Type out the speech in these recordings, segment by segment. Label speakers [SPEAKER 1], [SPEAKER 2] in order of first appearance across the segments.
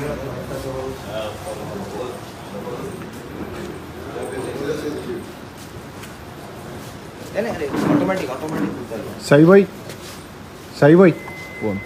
[SPEAKER 1] automatic
[SPEAKER 2] सही भाई phone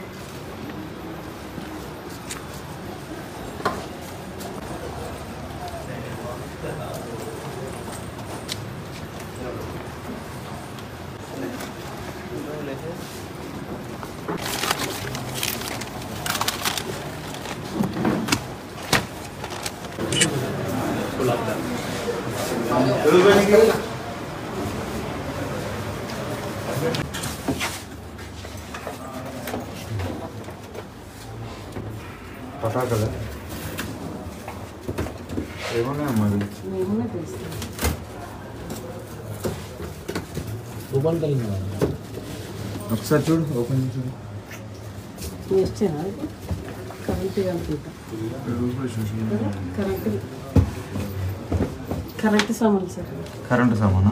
[SPEAKER 2] पता कर
[SPEAKER 3] ओपन करेंगे
[SPEAKER 2] ఒకసారి చూడు ఓపెన్ చూడు
[SPEAKER 3] ఇచ్చేనా కరెంట్ అనుకుంటా కరెంట్ సామాన్ సార్
[SPEAKER 2] కరెంట్ సామానా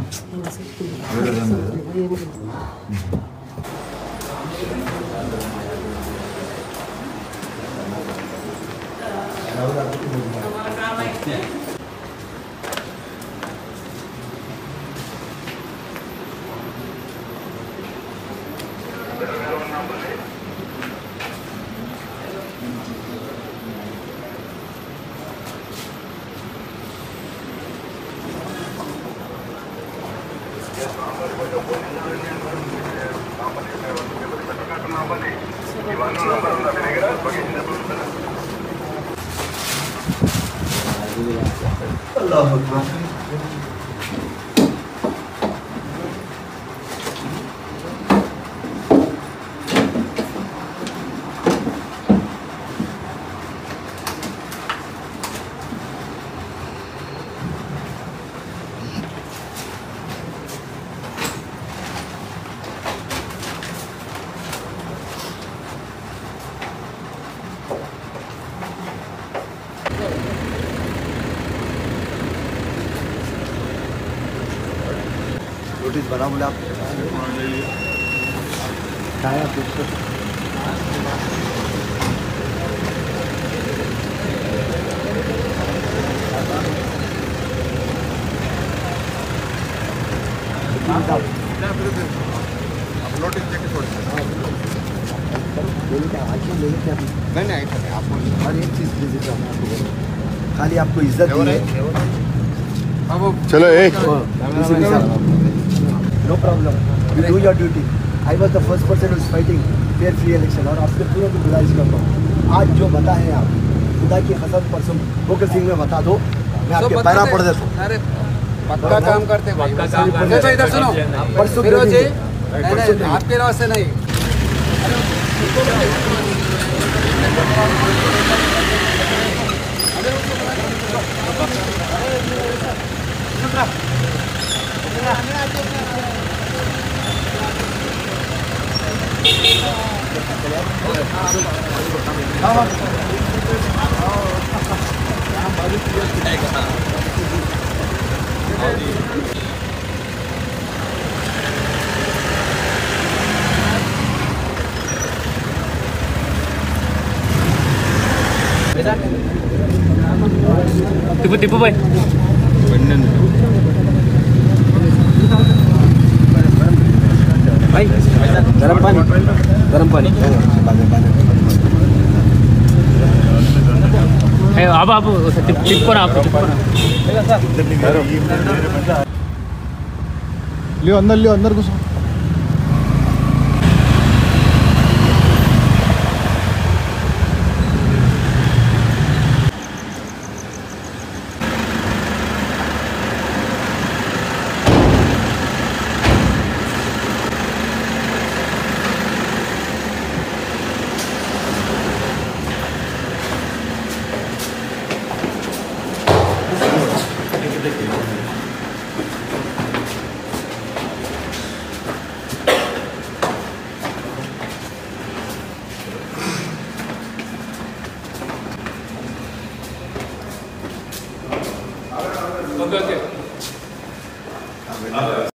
[SPEAKER 1] रोटीज बना बोले आप खाया नहीं आपको हर एक चीज़ दीजिए खाली आपको इज्जत
[SPEAKER 2] चलो
[SPEAKER 1] no problem you do your duty I was the first person who is fighting fair free election और आपसे पूरा को गुजारिश करता हूँ आज जो बता है आप खुदा की कसम परसों भोकर सिंह में बता दो मैं आपके पैरा पड़ देता हूँ
[SPEAKER 4] अरे पक्का काम करते पक्का काम करते इधर सुनो
[SPEAKER 1] परसों
[SPEAKER 4] फिरोजी आपके राह से नहीं
[SPEAKER 3] टिप्पू भाई भाई गरम पानी अब टिप्पो ना
[SPEAKER 2] ले अंदर घुसो
[SPEAKER 3] ओके